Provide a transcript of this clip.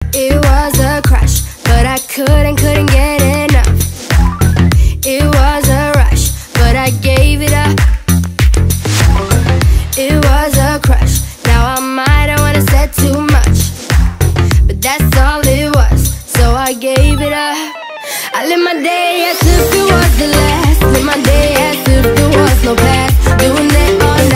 It was a crush, but I couldn't get enough. It was a rush, but I gave it up. It was a crush, now I might have wanna said too much, but that's all it was, so I gave it up. I live my day as if